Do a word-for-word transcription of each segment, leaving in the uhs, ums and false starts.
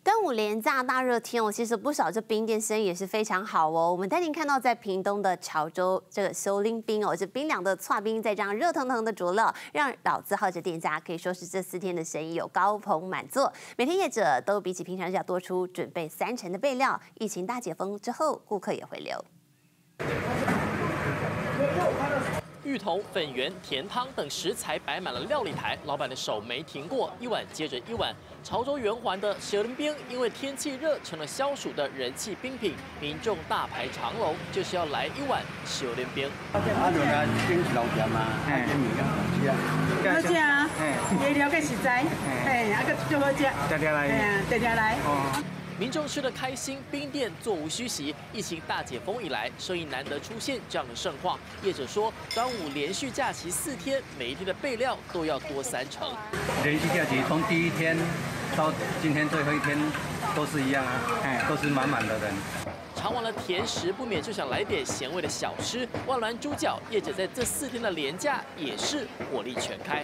端午连假大热天哦，其实不少这冰店生意也是非常好哦。我们带您看到在屏东的潮州这个修林冰哦，这冰凉的剉冰，再加上热腾腾的佐料，让老字号这店家可以说是这四天的生意有高朋满座。每天业者都比起平常日要多出准备三成的备料。疫情大解封之后，顾客也回流。 芋头、粉圆、甜汤等食材摆满了料理台，老板的手没停过，一碗接着一碗。潮州圆环的蛇林冰，因为天气热，成了消暑的人气冰品，民众大排长龙，就是要来一碗蛇林冰。 啊，就来冰是老甜嘛，啊，冰米干好吃啊， 好吃啊，味料个实在，嘿，啊个最好吃， 大家来， 哎呀，大家来。哦民众吃得开心，冰店座无虚席。疫情大解封以来，生意难得出现这样的盛况。业者说，端午连续假期四天，每一天的备料都要多三成。 连续假期从第一天到今天最后一天都是一样啊，哎，都是满满的人。 尝完了甜食，不免就想来点咸味的小吃。万峦猪脚业者在这四天的连假也是火力全开。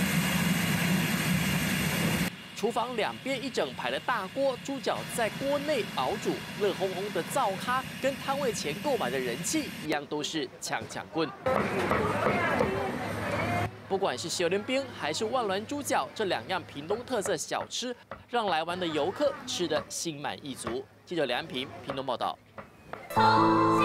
厨房两边一整排的大锅，猪脚在锅内熬煮，热烘烘的灶咖跟摊位前购买的人气一样，都是抢抢棍。不管是小莲冰还是万峦猪脚，这两样屏东特色小吃，让来玩的游客吃得心满意足。记者梁安平屏东报道。